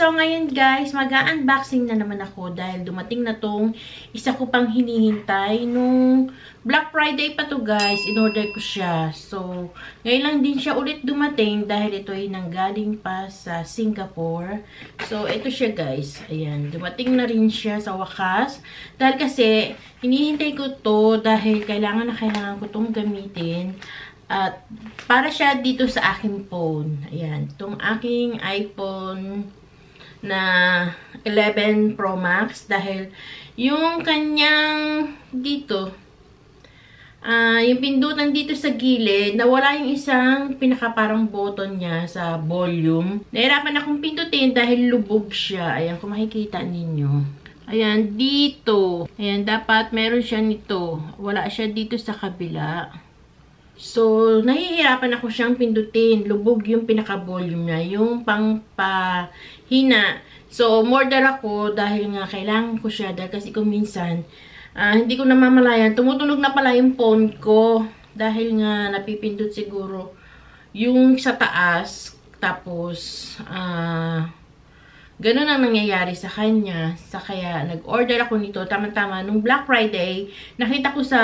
So, ngayon guys, mag-unboxing na naman ako dahil dumating na tong isa ko pang hinihintay nung Black Friday pa to guys. In-order ko siya. So, ngayon lang din siya ulit dumating dahil ito ay nanggaling pa sa Singapore. So, ito siya guys. Ayan, dumating na rin siya sa wakas. Dahil kasi, hinihintay ko to dahil kailangan ko tong gamitin. At para siya dito sa aking phone. Ayan, itong aking iPhone na 11 Pro Max dahil yung kanyang dito yung pindutan dito sa gilid nawala yung isang pinaka parang button niya sa volume. Nahirapan akong pindutin dahil lubog siya. Ayan, kung makikita ninyo. Ayan, dito. Ayan, dapat meron siya nito. Wala siya dito sa kabila. So, nahihirapan ako siyang pindutin. Lubog yung pinaka-volume niya. Yung pang-pahina. So, order ako dahil nga kailangan ko siya. Dahil kasi kung minsan, hindi ko namamalayan. Tumutunog na pala yung phone ko. Dahil nga napipindot siguro yung sa taas. Tapos, ganun ang nangyayari sa kanya. Kaya nag-order ako nito. Tama-tama, nung Black Friday, nakita ko sa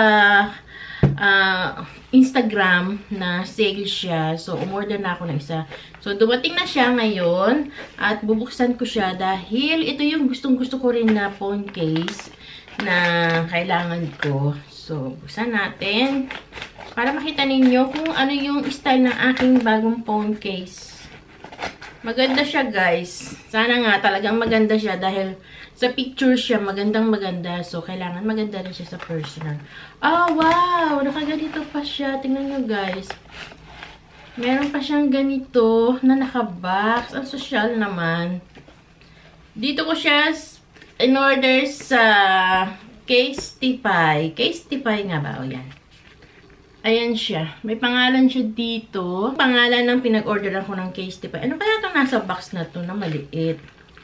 Instagram na sale siya. So, umorder na ako ng isa. So, dumating na siya ngayon. At bubuksan ko siya dahil ito yung gustong-gusto ko rin na phone case na kailangan ko. So, buksan natin. Para makita ninyo kung ano yung style ng aking bagong phone case. Maganda siya, guys. Sana nga talagang maganda siya dahil sa picture siya, magandang-maganda. So, kailangan maganda rin siya sa personal. Oh, wow! Nakaganito pa siya. Tingnan nyo, guys. Meron pa siyang ganito na nakabox. Ang social naman. Dito ko siya in-order sa Casetify. Casetify nga ba? O, yan. Ayan siya. May pangalan siya dito. Pangalan ng pinag-orderan ko ng Casetify. Ano kaya itong nasa box na to na maliit?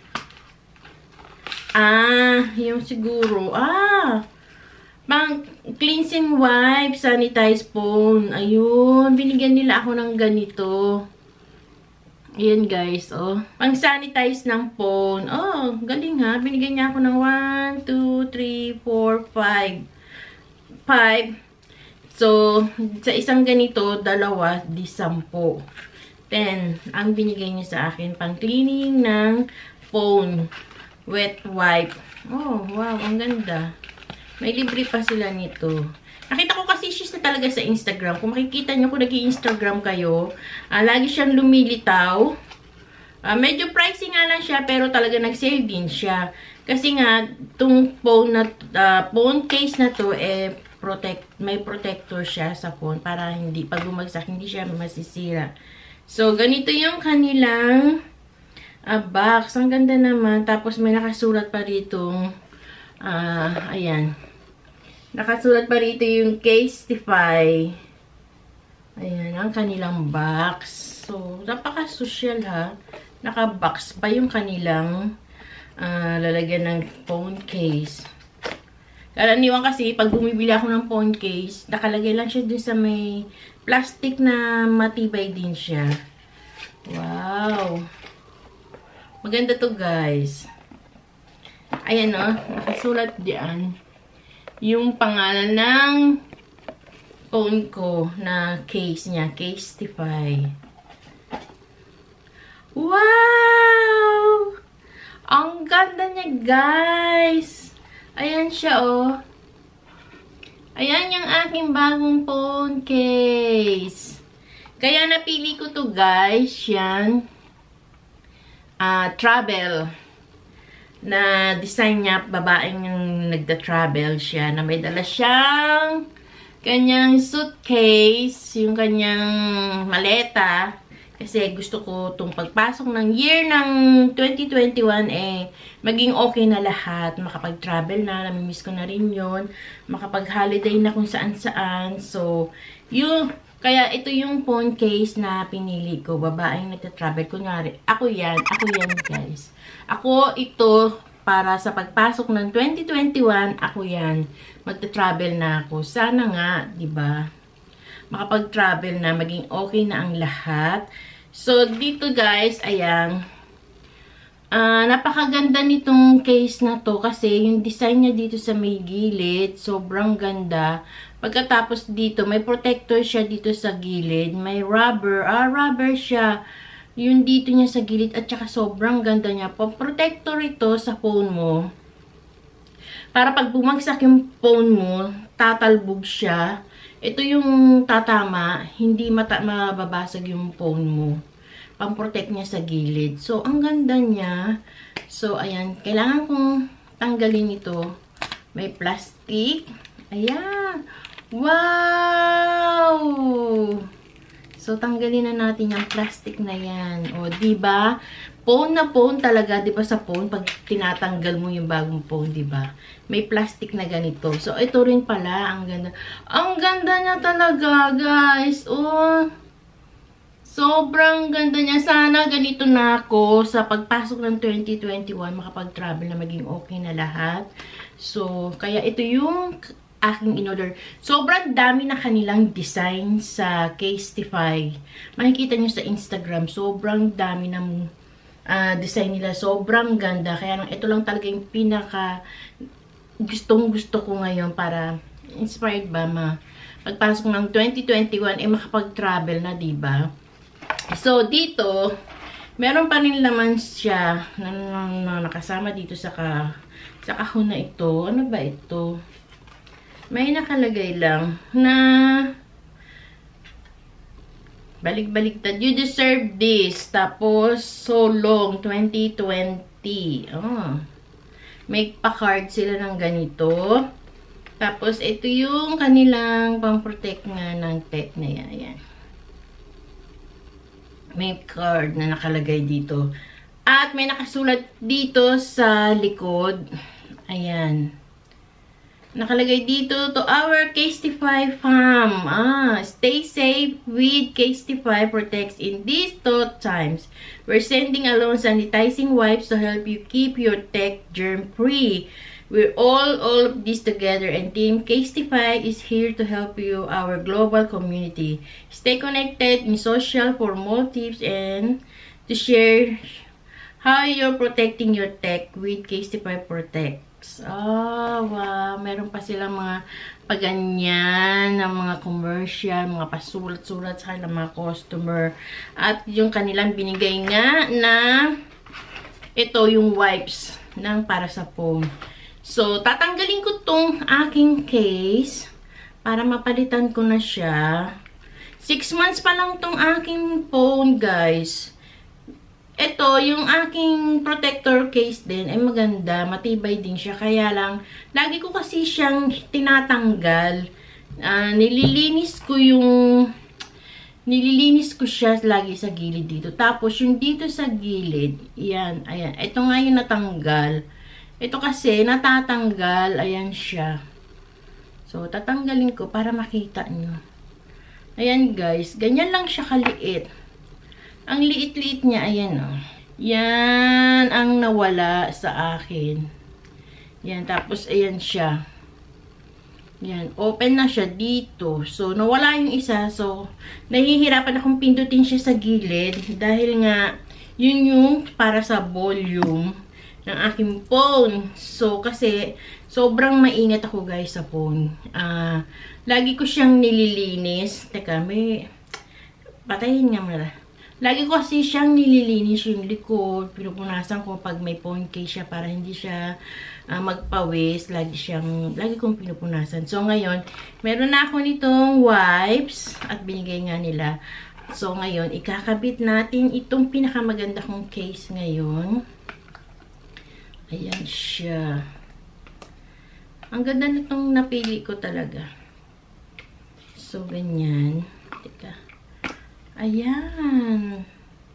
Yung siguro. Pang cleansing wipe, sanitize phone. Ayun. Binigyan nila ako ng ganito. Ayan guys. Oh. Pang sanitize ng phone. Oh, galing ha. Binigyan niya ako ng 1, 2, 3, 4, 5. 5. So, sa isang ganito, dalawa, di 10. 10. Ang binigay niya sa akin. Pang cleaning ng phone. Wet wipe. Oh, wow. Ang ganda. May libre pa sila nito. Nakita ko kasi siya talaga sa Instagram. Kung makikita nyo kung nag-i-Instagram kayo, lagi siyang lumilitaw. Medyo pricey nga lang siya, pero talaga nag-sale din siya. Kasi nga, itong phone case na to, may protector siya sa phone para hindi, pag bumagsak, hindi siya masisira. So, ganito yung kanilang box. Ang ganda naman. Tapos, may nakasulat pa rito. Ayan. Nakasulat pa rito yung Casetify. Ayan, ang kanilang box. So, napaka-social ha. Naka-box pa yung kanilang lalagyan ng phone case. Karaniwan kasi, pag bumibili ako ng phone case, nakalagay lang siya dun sa may plastic na matibay din siya. Wow! Maganda to guys. Ayan o, nakasulat diyan yung pangalan ng phone ko na case niya, Casetify. Wow! Ang ganda niya, guys. Ayan siya, oh. Ayan yung aking bagong phone case. Kaya napili ko to, guys. Yan. Travel. Na design niya, babaeng yung nagda-travel siya, na may dala siyang kanyang suitcase, yung kanyang maleta, kasi gusto ko itong pagpasok ng year ng 2021, maging okay na lahat, makapag-travel na, namimiss ko na rin yun, makapag-holiday na kung saan-saan. So, kaya ito yung phone case na pinili ko, babaeng nagda-travel. Kunyari, ako yan guys. Ako, ito, para sa pagpasok ng 2021, ako yan. Magta-travel na ako. Sana nga, diba? Makapag-travel na, maging okay na ang lahat. So, dito guys, ayan. Napakaganda nitong case na to kasi yung design niya dito sa may gilid, sobrang ganda. Pagkatapos dito, may protector siya dito sa gilid. May rubber. Rubber siya. Yung dito niya sa gilid at saka sobrang ganda niya. Protector ito sa phone mo. Para pag bumagsak yung phone mo, tatalbog siya. Ito yung tatama, hindi mababasag yung phone mo. Pang-protect niya sa gilid. So, ang ganda niya. So, ayan. Kailangan kong tanggalin ito. May plastic. Ayan. Wow! So, tanggalin na natin yung plastic na yan. O, diba? Phone na phone talaga. Diba sa phone, pag tinatanggal mo yung bagong phone, diba? May plastic na ganito. So, ito rin pala. Ang ganda. Ang ganda niya talaga, guys. Oh, sobrang ganda niya. Sana ganito na ako sa pagpasok ng 2021, makapag-travel na maging okay na lahat. So, kaya ito yung aking in-order. Sobrang dami na kanilang design sa Casetify. Makikita nyo sa Instagram, sobrang dami ng design nila. Sobrang ganda. Kaya ito lang talaga yung pinaka gustong-gusto ko ngayon para inspired ba pagpasok ng 2021, makapag-travel na, diba? So, dito, meron pa rin laman siya na nakasama dito sa kahon na ito. Ano ba ito? May nakalagay lang na balik-baliktad. You deserve this. Tapos, so long, 2020. Oh. May pa-card sila ng ganito. Tapos, ito yung kanilang pang-protect nga ng tech na yan. Ayan. May card na nakalagay dito. At may nakasulat dito sa likod. Ayan. Nakalagay dito, to our Casetify fam. Stay safe with Casetify protects in these tough times. We're sending along sanitizing wipes to help you keep your tech germ-free. We're all of this together, and Team Casetify is here to help you, our global community. Stay connected in social for more tips and to share how you're protecting your tech with Casetify Protects. Wow. Meron pa silang mga paganyan na mga commercial, mga pasulat-sulat sa kanilang mga customer. At yung kanilang binigay nga na ito yung wipes ng para sa phone. So, tatanggalin ko tong aking case para mapalitan ko na siya. 6 months pa lang tong aking phone, guys. Ito, yung aking protector case din, ay maganda. Matibay din siya. Kaya lang, lagi ko kasi siyang tinatanggal. Nililinis ko siya lagi sa gilid dito. Tapos, yung dito sa gilid, yan, ayan. Ito nga yung natanggal. Ito kasi, natatanggal. Ayan siya. So, tatanggalin ko para makita nyo. Ayan, guys. Ganyan lang siya kaliit. Ang liit-liit niya, ayan, oh. Yan ang nawala sa akin. Yan, tapos, ayan siya. Yan, open na siya dito. So, nawala yung isa. So, nahihirapan akong pindutin siya sa gilid. Dahil nga, yun yung para sa volume ng aking phone. So, kasi, sobrang maingat ako, guys, sa phone. Lagi ko siyang nililinis. Teka, may... Patayin nga muna. Lagi ko kasi siyang nililinis yung likod. Pinupunasan ko pag may phone case siya para hindi siya magpawis. Lagi kong pinupunasan. So, ngayon, meron na ako nitong wipes at binigay nga nila. So, ngayon, ikakabit natin itong pinakamaganda kong case ngayon. Ayan siya. Ang ganda nitong napili ko talaga. So, ganyan. Teka. Ayan.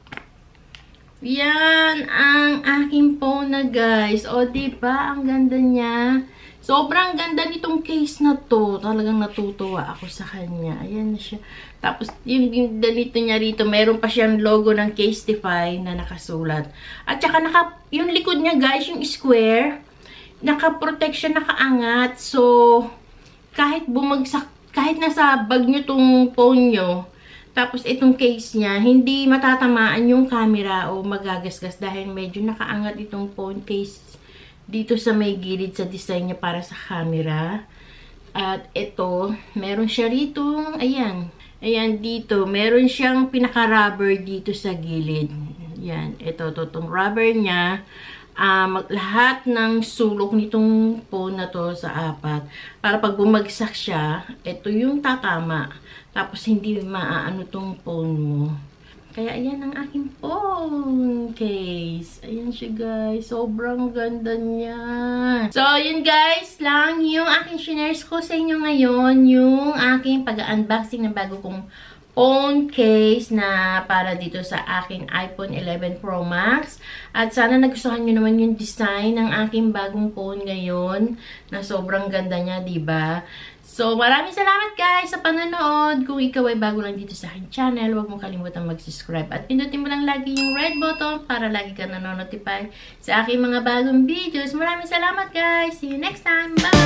Yan ang aking phone na, guys. O, diba? Ang ganda niya. Sobrang ganda nitong case na to. Talagang natutuwa ako sa kanya. Ayan na siya. Tapos, yung ganito niya rito, meron pa siyang logo ng Casetify na nakasulat. At saka, yung likod niya, guys, yung square, naka-protect siya, nakaangat. So, kahit bumagsak, kahit nasa bag nyo tong phone nyo, Tapos itong case niya, hindi matatamaan yung camera o magagasgas dahil medyo nakaangat itong phone case dito sa may gilid sa design niya para sa camera. At ito, meron siya rito, ayan. Ayan dito, meron siyang pinaka-rubber dito sa gilid. Ayan, ito, itong rubber niya. Lahat ng sulok nitong phone na to sa apat. Para pag bumagsak siya, ito yung tatama. Tapos hindi maaano tong phone mo. Kaya ayan ang aking phone case. Ayan siya guys. Sobrang ganda niya. So yun guys lang yung aking shinare ko sa inyo ngayon. Yung aking pag-unboxing ng bago kong phone case na para dito sa aking iPhone 11 Pro Max. At sana nagustuhan nyo naman yung design ng aking bagong phone ngayon. Na sobrang ganda niya, diba? So, maraming salamat guys sa panonood. Kung ikaw ay bago lang dito sa aking channel, huwag mong kalimutan mag-subscribe. At pindutin mo lang lagi yung red button para lagi ka nanonotify sa aking mga bagong videos. Maraming salamat guys. See you next time. Bye!